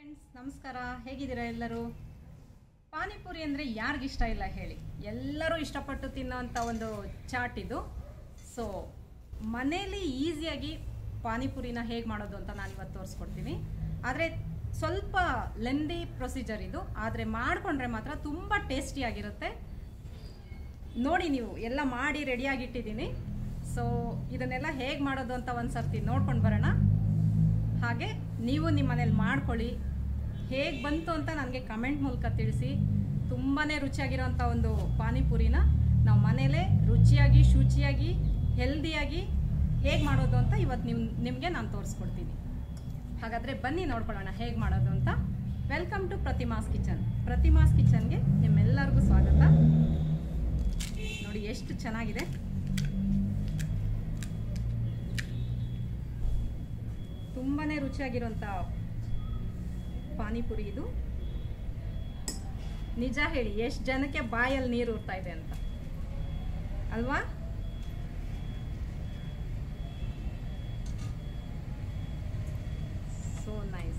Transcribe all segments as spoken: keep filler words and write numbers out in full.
Friends ನಮಸ್ಕಾರ, ಹೇಗಿದ್ದೀರಾ ಎಲ್ಲರೂ? ಪಾನಿಪುರಿ ಅಂದರೆ ಯಾರಿಗಿಷ್ಟ ಇಲ್ಲ ಹೇಳಿ, ಎಲ್ಲರೂ ಇಷ್ಟಪಟ್ಟು ತಿನ್ನೋವಂಥ ಒಂದು ಚಾಟ್ ಇದು. ಸೊ ಮನೇಲಿ ಈಸಿಯಾಗಿ ಪಾನಿಪುರಿನ ಹೇಗೆ ಮಾಡೋದು ಅಂತ ನಾನು ಇವತ್ತು ತೋರಿಸ್ಕೊಡ್ತೀನಿ. ಆದರೆ ಸ್ವಲ್ಪ ಲೆಂದಿ ಪ್ರೊಸೀಜರ್ ಇದು, ಆದರೆ ಮಾಡಿಕೊಂಡ್ರೆ ಮಾತ್ರ ತುಂಬ ಟೇಸ್ಟಿಯಾಗಿರುತ್ತೆ. ನೋಡಿ, ನೀವು ಎಲ್ಲ ಮಾಡಿ ರೆಡಿಯಾಗಿಟ್ಟಿದ್ದೀನಿ. ಸೊ ಇದನ್ನೆಲ್ಲ ಹೇಗೆ ಮಾಡೋದು ಅಂತ ಒಂದು ಸರ್ತಿ ನೋಡ್ಕೊಂಡು ಬರೋಣ. ಹಾಗೆ ನೀವು ನಿಮ್ಮ ಮನೇಲಿ ಮಾಡ್ಕೊಳ್ಳಿ, ಹೇಗೆ ಬಂತು ಅಂತ ನನಗೆ ಕಮೆಂಟ್ ಮೂಲಕ ತಿಳಿಸಿ. ತುಂಬಾ ರುಚಿಯಾಗಿರೋಂಥ ಒಂದು ಪಾನಿಪುರಿನ ನಾವು ಮನೇಲೇ ರುಚಿಯಾಗಿ, ಶುಚಿಯಾಗಿ, ಹೆಲ್ದಿಯಾಗಿ ಹೇಗೆ ಮಾಡೋದು ಅಂತ ಇವತ್ತು ನೀವು ನಿಮಗೆ ನಾನು ತೋರಿಸ್ಕೊಡ್ತೀನಿ. ಹಾಗಾದರೆ ಬನ್ನಿ ನೋಡ್ಕೊಳ್ಳೋಣ ಹೇಗೆ ಮಾಡೋದು ಅಂತ. Welcome to Pratima's kitchen. Pratima's ಕಿಚನ್ಗೆ ನಿಮ್ಮೆಲ್ಲರಿಗೂ ಸ್ವಾಗತ. ನೋಡಿ ಎಷ್ಟು ಚೆನ್ನಾಗಿದೆ. ತುಂಬಾ ರುಚಿಯಾಗಿರೋಂಥ ಪಾನಿಪುರಿ ಇದು. ನಿಜ ಹೇಳಿ, ಎಷ್ಟು ಜನಕ್ಕೆ ಬಾಯಲ್ಲಿ ನೀರು ಉರ್ತಾ ಇದೆ ಅಂತ ಅಲ್ವಾ? So nice.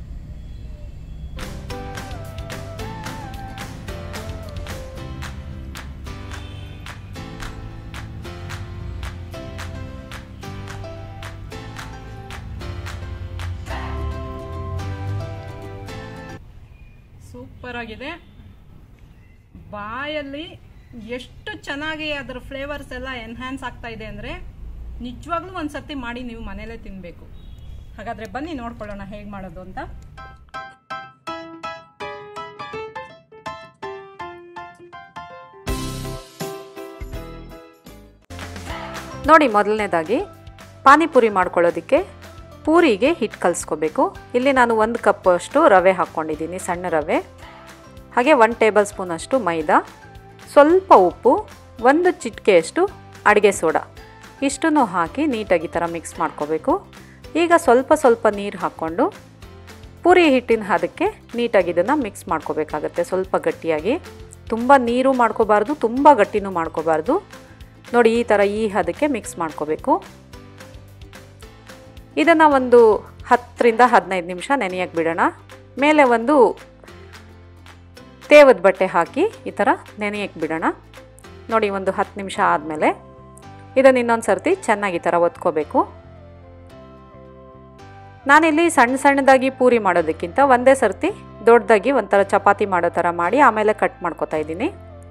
ಸೂಪರ್ ಆಗಿದೆ. ಬಾಯಲ್ಲಿ ಎಷ್ಟು ಚೆನ್ನಾಗಿ ಅದರ ಫ್ಲೇವರ್ಸ್ ಎಲ್ಲ ಎನ್ಹ್ಯಾನ್ಸ್ ಆಗ್ತಾ ಇದೆ ಅಂದರೆ ನಿಜವಾಗ್ಲೂ ಒಂದು ಸರ್ತಿ ಮಾಡಿ ನೀವು ಮನೇಲೇ ತಿನ್ನಬೇಕು. ಹಾಗಾದರೆ ಬನ್ನಿ ನೋಡ್ಕೊಳ್ಳೋಣ ಹೇಗೆ ಮಾಡೋದು ಅಂತ. ನೋಡಿ, ಮೊದಲನೇದಾಗಿ ಪಾನಿಪುರಿ ಮಾಡ್ಕೊಳ್ಳೋದಕ್ಕೆ ಪೂರಿಗೆ ಹಿಟ್ಟು ಕಲಿಸ್ಕೋಬೇಕು. ಇಲ್ಲಿ ನಾನು ಒಂದು ಕಪ್ ಅಷ್ಟು ರವೆ ಹಾಕ್ಕೊಂಡಿದ್ದೀನಿ, ಸಣ್ಣ ರವೆ. ಹಾಗೆ ಒಂದು ಟೇಬಲ್ ಸ್ಪೂನ್ ಅಷ್ಟು ಮೈದಾ, ಸ್ವಲ್ಪ ಉಪ್ಪು, ಒಂದು ಚಿಟಿಕೆಯಷ್ಟು ಅಡುಗೆ ಸೋಡಾ, ಇಷ್ಟನ್ನು ಹಾಕಿ ನೀಟಾಗಿ ಥರ ಮಿಕ್ಸ್ ಮಾಡ್ಕೋಬೇಕು. ಈಗ ಸ್ವಲ್ಪ ಸ್ವಲ್ಪ ನೀರು ಹಾಕ್ಕೊಂಡು ಪೂರಿ ಹಿಟ್ಟಿನ ಹದಕ್ಕೆ ನೀಟಾಗಿ ಇದನ್ನು ಮಿಕ್ಸ್ ಮಾಡ್ಕೋಬೇಕಾಗತ್ತೆ. ಸ್ವಲ್ಪ ಗಟ್ಟಿಯಾಗಿ, ತುಂಬ ನೀರು ಮಾಡ್ಕೋಬಾರ್ದು, ತುಂಬ ಗಟ್ಟಿನೂ ಮಾಡ್ಕೋಬಾರ್ದು. ನೋಡಿ, ಈ ಥರ ಈ ಹದಕ್ಕೆ ಮಿಕ್ಸ್ ಮಾಡ್ಕೋಬೇಕು. ಇದನ್ನು ಒಂದು ಹತ್ತರಿಂದ ಹದಿನೈದು ನಿಮಿಷ ನೆನೆಯಕ್ಕೆ ಬಿಡೋಣ. ಮೇಲೆ ಒಂದು ತೇವದ ಬಟ್ಟೆ ಹಾಕಿ ಈ ಥರ ನೆನೆಯಕ್ಕೆ ಬಿಡೋಣ. ನೋಡಿ, ಒಂದು ಹತ್ತು ನಿಮಿಷ ಆದಮೇಲೆ ಇದನ್ನು ಇನ್ನೊಂದು ಸರ್ತಿ ಚೆನ್ನಾಗಿ ಈ ಥರ ಒತ್ಕೋಬೇಕು. ನಾನಿಲ್ಲಿ ಸಣ್ಣ ಸಣ್ಣದಾಗಿ ಪೂರಿ ಮಾಡೋದಕ್ಕಿಂತ ಒಂದೇ ಸರ್ತಿ ದೊಡ್ಡದಾಗಿ ಒಂಥರ ಚಪಾತಿ ಮಾಡೋ ಥರ ಮಾಡಿ ಆಮೇಲೆ ಕಟ್ ಮಾಡ್ಕೊತಾ ಇದ್ದೀನಿ.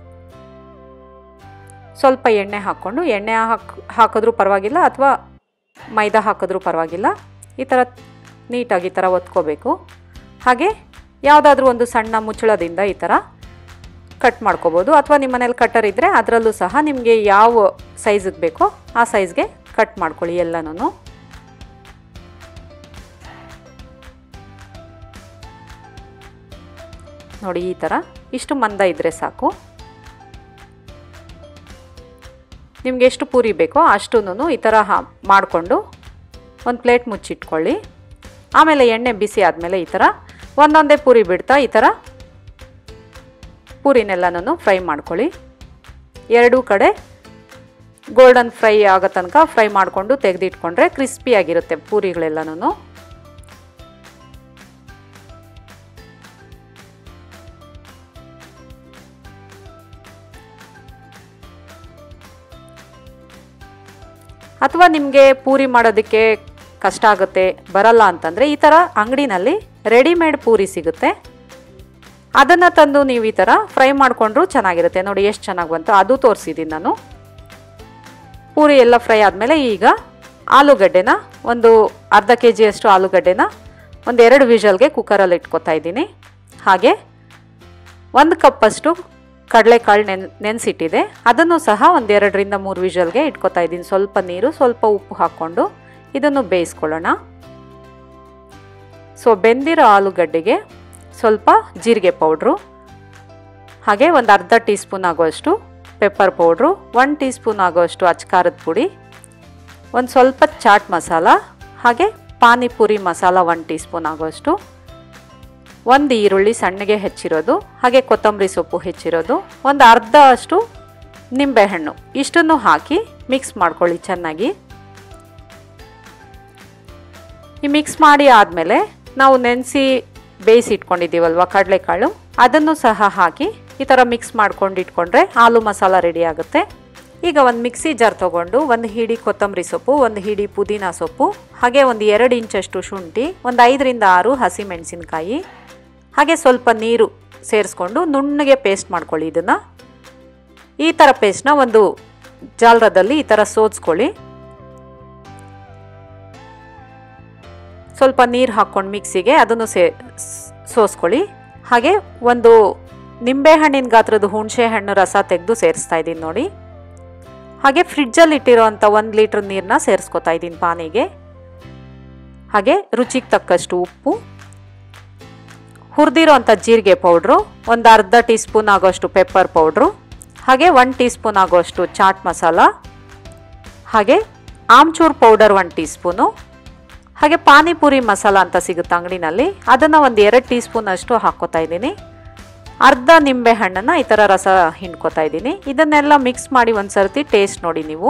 ಸ್ವಲ್ಪ ಎಣ್ಣೆ ಹಾಕ್ಕೊಂಡು, ಎಣ್ಣೆ ಹಾಕಿ ಹಾಕಿದ್ರೂ ಪರವಾಗಿಲ್ಲ ಅಥವಾ ಮೈದಾ ಹಾಕಿದ್ರೂ ಪರವಾಗಿಲ್ಲ, ಈ ಥರ ನೀಟಾಗಿ ಈ ಥರ ಒತ್ಕೋಬೇಕು. ಹಾಗೆ ಯಾವುದಾದ್ರೂ ಒಂದು ಸಣ್ಣ ಮುಚ್ಚಳದಿಂದ ಈ ಥರ ಕಟ್ ಮಾಡ್ಕೋಬೋದು, ಅಥವಾ ನಿಮ್ಮ ಮನೇಲಿ ಕಟ್ಟರ್ ಇದ್ದರೆ ಅದರಲ್ಲೂ ಸಹ ನಿಮಗೆ ಯಾವ ಸೈಜಿಗೆ ಬೇಕೋ ಆ ಸೈಜ್ಗೆ ಕಟ್ ಮಾಡ್ಕೊಳ್ಳಿ ಎಲ್ಲನೂ. ನೋಡಿ, ಈ ಥರ ಇಷ್ಟು ಮಂದ ಇದ್ದರೆ ಸಾಕು. ನಿಮ್ಗೆ ಎಷ್ಟು ಪೂರಿ ಬೇಕೋ ಅಷ್ಟೂ ಈ ಥರ ಹಾ ಮಾಡಿಕೊಂಡು ಒಂದು ಪ್ಲೇಟ್ ಮುಚ್ಚಿಟ್ಕೊಳ್ಳಿ. ಆಮೇಲೆ ಎಣ್ಣೆ ಬಿಸಿ ಆದಮೇಲೆ ಈ ಥರ ಒಂದೊಂದೇ ಪೂರಿ ಬಿಡ್ತಾ ಈ ಥರ ಪೂರಿನೆಲ್ಲನೂ ಫ್ರೈ ಮಾಡ್ಕೊಳ್ಳಿ. ಎರಡೂ ಕಡೆ ಗೋಲ್ಡನ್ ಫ್ರೈ ಆಗೋ ತನಕ ಫ್ರೈ ಮಾಡಿಕೊಂಡು ತೆಗೆದಿಟ್ಕೊಂಡ್ರೆ ಕ್ರಿಸ್ಪಿಯಾಗಿರುತ್ತೆ ಪೂರಿಗಳೆಲ್ಲನೂ. ಅಥವಾ ನಿಮಗೆ ಪೂರಿ ಮಾಡೋದಕ್ಕೆ ಕಷ್ಟ ಆಗುತ್ತೆ, ಬರಲ್ಲ ಅಂತಂದರೆ ಈ ಥರ ಅಂಗಡಿನಲ್ಲಿ ರೆಡಿಮೇಡ್ ಪೂರಿ ಸಿಗುತ್ತೆ, ಅದನ್ನು ತಂದು ನೀವು ಈ ಥರ ಫ್ರೈ ಮಾಡಿಕೊಂಡ್ರೂ ಚೆನ್ನಾಗಿರುತ್ತೆ. ನೋಡಿ ಎಷ್ಟು ಚೆನ್ನಾಗಿ ಬಂತು, ಅದು ತೋರಿಸಿದ್ದೀನಿ ನಾನು. ಪೂರಿ ಎಲ್ಲ ಫ್ರೈ ಆದಮೇಲೆ ಈಗ ಆಲೂಗಡ್ಡೆನ ಒಂದು ಅರ್ಧ ಕೆ ಜಿಯಷ್ಟು ಆಲೂಗಡ್ಡೆನ ಒಂದು ಎರಡು ವಿಷಲ್ಗೆ ಕುಕ್ಕರಲ್ಲಿ ಇಟ್ಕೊತಾ ಇದ್ದೀನಿ. ಹಾಗೆ ಒಂದು ಕಪ್ಪಷ್ಟು ಕಡಲೆಕಾಳು ನೆನ್ ನೆನೆಸಿಟ್ಟಿದೆ, ಅದನ್ನು ಸಹ ಒಂದು ಎರಡರಿಂದ ಮೂರು ವಿಷಲ್ಗೆ ಇಟ್ಕೊತಾ ಇದ್ದೀನಿ. ಸ್ವಲ್ಪ ನೀರು, ಸ್ವಲ್ಪ ಉಪ್ಪು ಹಾಕ್ಕೊಂಡು ಇದನ್ನು ಬೇಯಿಸ್ಕೊಳ್ಳೋಣ. ಸೊ ಬೆಂದಿರೋ ಆಲೂಗಡ್ಡೆಗೆ ಸ್ವಲ್ಪ ಜೀರಿಗೆ ಪೌಡ್ರು, ಹಾಗೆ ಒಂದು ಅರ್ಧ ಟೀ ಸ್ಪೂನ್ ಆಗೋಷ್ಟು ಪೆಪ್ಪರ್ ಪೌಡ್ರು, ಒಂದು ಟೀ ಸ್ಪೂನ್ ಆಗೋಷ್ಟು ಅಚ್ಕಾರದ ಪುಡಿ, ಒಂದು ಸ್ವಲ್ಪ ಚಾಟ್ ಮಸಾಲ, ಹಾಗೆ ಪಾನಿಪುರಿ ಮಸಾಲ ಒಂದು ಟೀ ಸ್ಪೂನ್ ಆಗೋಷ್ಟು, ಒಂದು ಈರುಳ್ಳಿ ಸಣ್ಣಗೆ ಹೆಚ್ಚಿರೋದು, ಹಾಗೆ ಕೊತ್ತಂಬರಿ ಸೊಪ್ಪು ಹೆಚ್ಚಿರೋದು, ಒಂದು ಅರ್ಧ ಅಷ್ಟು ನಿಂಬೆಹಣ್ಣು, ಇಷ್ಟನ್ನು ಹಾಕಿ ಮಿಕ್ಸ್ ಮಾಡ್ಕೊಳ್ಳಿ ಚೆನ್ನಾಗಿ. ಈ ಮಿಕ್ಸ್ ಮಾಡಿ ಆದಮೇಲೆ ನಾವು ನೆನೆಸಿ ಬೇಯಿಸಿ ಇಟ್ಕೊಂಡಿದ್ದೀವಲ್ವ ಕಡಲೆಕಾಳು, ಅದನ್ನು ಸಹ ಹಾಕಿ ಈ ಥರ ಮಿಕ್ಸ್ ಮಾಡ್ಕೊಂಡು ಇಟ್ಕೊಂಡ್ರೆ ಆಲೂ ಮಸಾಲ ರೆಡಿ ಆಗುತ್ತೆ. ಈಗ ಒಂದು ಮಿಕ್ಸಿ ಜಾರ್ ತೊಗೊಂಡು ಒಂದು ಹಿಡಿ ಕೊತ್ತಂಬರಿ ಸೊಪ್ಪು, ಒಂದು ಹಿಡಿ ಪುದೀನ ಸೊಪ್ಪು, ಹಾಗೆ ಒಂದು ಎರಡು ಇಂಚಷ್ಟು ಶುಂಠಿ, ಒಂದು ಐದರಿಂದ ಆರು ಹಸಿಮೆಣಸಿನ್ಕಾಯಿ, ಹಾಗೆ ಸ್ವಲ್ಪ ನೀರು ಸೇರಿಸ್ಕೊಂಡು ನುಣ್ಣಗೆ ಪೇಸ್ಟ್ ಮಾಡ್ಕೊಳ್ಳಿ. ಇದನ್ನು ಈ ಥರ ಪೇಸ್ಟ್ನ ಒಂದು ಜಾಲರದಲ್ಲಿ ಈ ಥರ ಸೋದಿಸ್ಕೊಳ್ಳಿ. ಸ್ವಲ್ಪ ನೀರು ಹಾಕ್ಕೊಂಡು ಮಿಕ್ಸಿಗೆ ಅದನ್ನು ಸೇ ಸೋಸ್ಕೊಳ್ಳಿ. ಹಾಗೆ ಒಂದು ನಿಂಬೆಹಣ್ಣಿನ ಗಾತ್ರದ ಹುಣಸೆ ಹಣ್ಣು ರಸ ತೆಗೆದು ಸೇರಿಸ್ತಾ ಇದ್ದೀನಿ ನೋಡಿ. ಹಾಗೆ ಫ್ರಿಡ್ಜಲ್ಲಿ ಇಟ್ಟಿರೋವಂಥ ಒಂದು ಲೀಟ್ರ್ ನೀರನ್ನ ಸೇರಿಸ್ಕೊತಾ ಇದ್ದೀನಿ ಪಾನಿಗೆ. ಹಾಗೆ ರುಚಿಗೆ ತಕ್ಕಷ್ಟು ಉಪ್ಪು, ಹುರಿದಿರೋಂಥ ಜೀರಿಗೆ ಪೌಡ್ರು, ಒಂದು ಅರ್ಧ ಟೀ ಸ್ಪೂನ್ ಆಗೋಷ್ಟು ಪೆಪ್ಪರ್ ಪೌಡ್ರು, ಹಾಗೆ ಒನ್ ಟೀ ಸ್ಪೂನ್ ಆಗೋಷ್ಟು ಚಾಟ್ ಮಸಾಲ, ಹಾಗೆ amchur powder one teaspoon, ಹಾಗೆ ಪಾನಿಪುರಿ ಮಸಾಲ ಅಂತ ಸಿಗುತ್ತೆ ಅಂಗಡಿನಲ್ಲಿ, ಅದನ್ನು ಒಂದು ಎರಡು ಟೀ ಸ್ಪೂನ್ ಅಷ್ಟು ಹಾಕ್ಕೋತಾ ಇದ್ದೀನಿ. ಅರ್ಧ ನಿಂಬೆ ಹಣ್ಣನ್ನು ಈ ಥರ ರಸ ಹಿಂಡ್ಕೋತಾ ಇದ್ದೀನಿ. ಇದನ್ನೆಲ್ಲ ಮಿಕ್ಸ್ ಮಾಡಿ ಒಂದು ಸರ್ತಿ ಟೇಸ್ಟ್ ನೋಡಿ ನೀವು.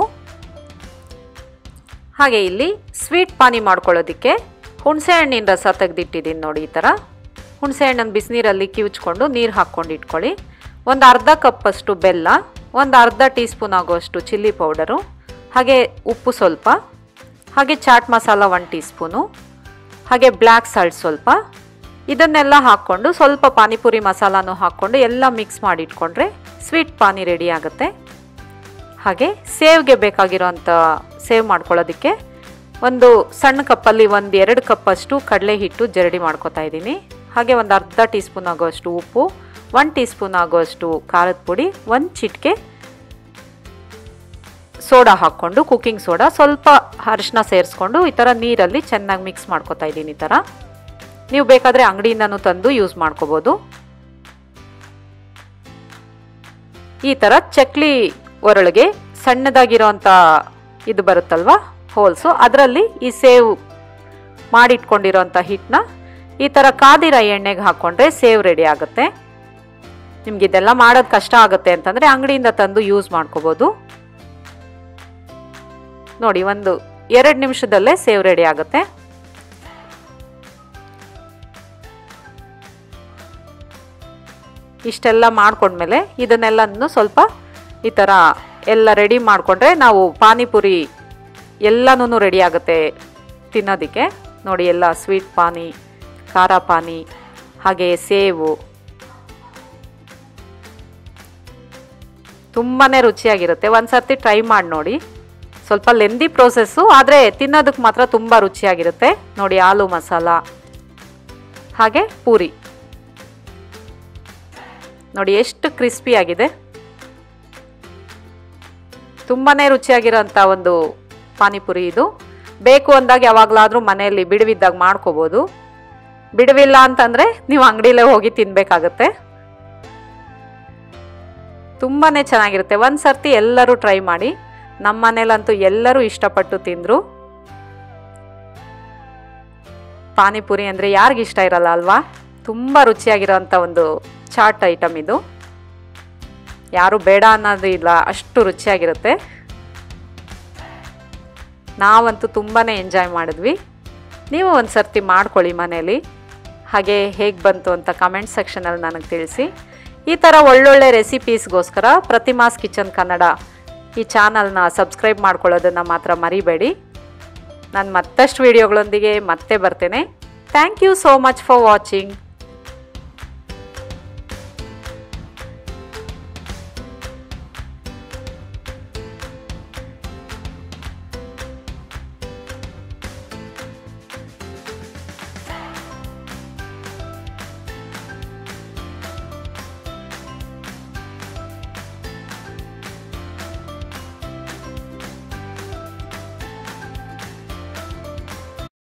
ಹಾಗೆ ಇಲ್ಲಿ ಸ್ವೀಟ್ ಪಾನಿ ಮಾಡ್ಕೊಳ್ಳೋದಕ್ಕೆ ಹುಣಸೆ ಹಣ್ಣಿನ ರಸ ತೆಗೆದಿಟ್ಟಿದ್ದೀನಿ ನೋಡಿ. ಈ ಥರ ಹುಣಸೆ ಹಣ್ಣನ್ನು ಬಿಸಿನೀರಲ್ಲಿ ಕಿವುಚ್ಕೊಂಡು ನೀರು ಹಾಕ್ಕೊಂಡು ಇಟ್ಕೊಳ್ಳಿ. ಒಂದು ಅರ್ಧ ಕಪ್ಪಷ್ಟು ಬೆಲ್ಲ, ಒಂದು ಅರ್ಧ ಟೀ ಸ್ಪೂನ್ ಆಗೋಷ್ಟು ಚಿಲ್ಲಿ ಪೌಡರು, ಹಾಗೆ ಉಪ್ಪು ಸ್ವಲ್ಪ, ಹಾಗೆ chaat masala one teaspoon, ಹಾಗೆ ಬ್ಲ್ಯಾಕ್ ಸಾಲ್ಟ್ ಸ್ವಲ್ಪ, ಇದನ್ನೆಲ್ಲ ಹಾಕ್ಕೊಂಡು ಸ್ವಲ್ಪ ಪಾನಿಪುರಿ ಮಸಾಲಾನು ಹಾಕ್ಕೊಂಡು ಎಲ್ಲ ಮಿಕ್ಸ್ ಮಾಡಿ ಇಟ್ಕೊಂಡ್ರೆ ಸ್ವೀಟ್ ಪಾನಿ ರೆಡಿ ಆಗುತ್ತೆ. ಹಾಗೆ ಸೇವ್ಗೆ ಬೇಕಾಗಿರೋಂಥ ಸೇವ್ ಮಾಡ್ಕೊಳ್ಳೋದಕ್ಕೆ ಒಂದು ಸಣ್ಣ ಕಪ್ಪಲ್ಲಿ ಒಂದು ಎರಡು ಕಪ್ಪಷ್ಟು ಕಡಲೆ ಹಿಟ್ಟು ಜರಡಿ ಮಾಡ್ಕೊತಾ ಇದ್ದೀನಿ. ಹಾಗೆ ಒಂದು ಅರ್ಧ ಟೀ ಸ್ಪೂನ್ ಆಗೋಷ್ಟು ಉಪ್ಪು, ಒನ್ ಟೀ ಸ್ಪೂನ್ ಆಗೋಷ್ಟು ಖಾರದ ಪುಡಿ, ಒಂದು ಚಿಟಿಕೆ ಸೋಡಾ ಹಾಕ್ಕೊಂಡು, ಕುಕ್ಕಿಂಗ್ ಸೋಡಾ, ಸ್ವಲ್ಪ ಅರಿಶಿನ ಸೇರಿಸ್ಕೊಂಡು ಈ ಥರ ನೀರಲ್ಲಿ ಚೆನ್ನಾಗಿ ಮಿಕ್ಸ್ ಮಾಡ್ಕೊತಾ ಇದ್ದೀನಿ. ಈ ಥರ ನೀವು ಬೇಕಾದರೆ ಅಂಗಡಿಯಿಂದನೂ ತಂದು ಯೂಸ್ ಮಾಡ್ಕೋಬೋದು. ಈ ಥರ ಚಕ್ಲಿ ಒರಳಿಗೆ ಸಣ್ಣದಾಗಿರೋಂಥ ಇದು ಬರುತ್ತಲ್ವ ಹೋಲ್ಸು, ಅದರಲ್ಲಿ ಈ ಸೇವ್ ಮಾಡಿಟ್ಕೊಂಡಿರೋಂಥ ಹಿಟ್ಟನ್ನ ಈ ಥರ ಕಾದಿರೋ ಎಣ್ಣೆಗೆ ಹಾಕ್ಕೊಂಡ್ರೆ ಸೇವ್ ರೆಡಿ ಆಗುತ್ತೆ. ನಿಮ್ಗೆ ಇದೆಲ್ಲ ಮಾಡೋದು ಕಷ್ಟ ಆಗುತ್ತೆ ಅಂತಂದರೆ ಅಂಗಡಿಯಿಂದ ತಂದು ಯೂಸ್ ಮಾಡ್ಕೋಬೋದು. ನೋಡಿ, ಒಂದು ಎರಡು ನಿಮಿಷದಲ್ಲೇ ಸೇವ್ ರೆಡಿ ಆಗುತ್ತೆ. ಇಷ್ಟೆಲ್ಲ ಮಾಡ್ಕೊಂಡ್ಮೇಲೆ ಇದನ್ನೆಲ್ಲನೂ ಸ್ವಲ್ಪ ಈ ಥರ ಎಲ್ಲ ರೆಡಿ ಮಾಡಿಕೊಂಡ್ರೆ ನಾವು ಪಾನಿಪುರಿ ಎಲ್ಲನೂ ರೆಡಿ ಆಗುತ್ತೆ ತಿನ್ನೋದಕ್ಕೆ. ನೋಡಿ, ಎಲ್ಲ ಸ್ವೀಟ್ ಪಾನಿ, ಖಾರ ಪಾನಿ, ಹಾಗೆ ಸೇವು, ತುಂಬಾ ರುಚಿಯಾಗಿರುತ್ತೆ. ಒಂದು ಸರ್ತಿ ಟ್ರೈ ಮಾಡಿ ನೋಡಿ. ಸ್ವಲ್ಪ ಲೆಂದಿ ಪ್ರೋಸೆಸ್ಸು, ಆದರೆ ತಿನ್ನೋದಕ್ಕೆ ಮಾತ್ರ ತುಂಬ ರುಚಿಯಾಗಿರುತ್ತೆ. ನೋಡಿ, ಆಲೂ ಮಸಾಲ, ಹಾಗೆ ಪೂರಿ ನೋಡಿ ಎಷ್ಟು ಕ್ರಿಸ್ಪಿಯಾಗಿದೆ. ತುಂಬಾ ರುಚಿಯಾಗಿರೋಂಥ ಒಂದು ಪಾನಿಪುರಿ ಇದು. ಬೇಕು ಅಂದಾಗ ಯಾವಾಗಲಾದರೂ ಮನೆಯಲ್ಲಿ ಬಿಡುವಿದ್ದಾಗ ಮಾಡ್ಕೋಬೋದು. ಬಿಡುವಿಲ್ಲ ಅಂತಂದರೆ ನೀವು ಅಂಗಡಿಲೇ ಹೋಗಿ ತಿನ್ನಬೇಕಾಗತ್ತೆ. ತುಂಬಾ ಚೆನ್ನಾಗಿರುತ್ತೆ. ಒಂದು ಸರ್ತಿ ಎಲ್ಲರೂ ಟ್ರೈ ಮಾಡಿ. ನಮ್ಮ ಮನೇಲಂತೂ ಎಲ್ಲರೂ ಇಷ್ಟಪಟ್ಟು ತಿಂದರು. ಪಾನಿಪುರಿ ಅಂದರೆ ಯಾರಿಗಿಷ್ಟ ಇರಲ್ಲ ಅಲ್ವಾ? ತುಂಬ ರುಚಿಯಾಗಿರೋಂಥ ಒಂದು ಚಾಟ್ ಐಟಮ್ ಇದು. ಯಾರು ಬೇಡ ಅನ್ನೋದು ಇಲ್ಲ, ಅಷ್ಟು ರುಚಿಯಾಗಿರುತ್ತೆ. ನಾವಂತೂ ತುಂಬಾ ಎಂಜಾಯ್ ಮಾಡಿದ್ವಿ. ನೀವು ಒಂದು ಸರ್ತಿ ಮಾಡ್ಕೊಳ್ಳಿ ಮನೇಲಿ. ಹಾಗೆ ಹೇಗೆ ಬಂತು ಅಂತ ಕಮೆಂಟ್ ಸೆಕ್ಷನಲ್ಲಿ ನನಗೆ ತಿಳಿಸಿ. ಈ ಥರ ಒಳ್ಳೊಳ್ಳೆ ರೆಸಿಪೀಸ್ಗೋಸ್ಕರ ಪ್ರತಿಮಾಸ್ ಕಿಚನ್ ಕನ್ನಡ ಈ ಚಾನಲ್ನ ಸಬ್ಸ್ಕ್ರೈಬ್ ಮಾಡ್ಕೊಳ್ಳೋದನ್ನು ಮಾತ್ರ ಮರಿಬೇಡಿ. ನಾನು ಮತ್ತಷ್ಟು ವಿಡಿಯೋಗಳೊಂದಿಗೆ ಮತ್ತೆ ಬರ್ತೇನೆ. Thank you so much for watching.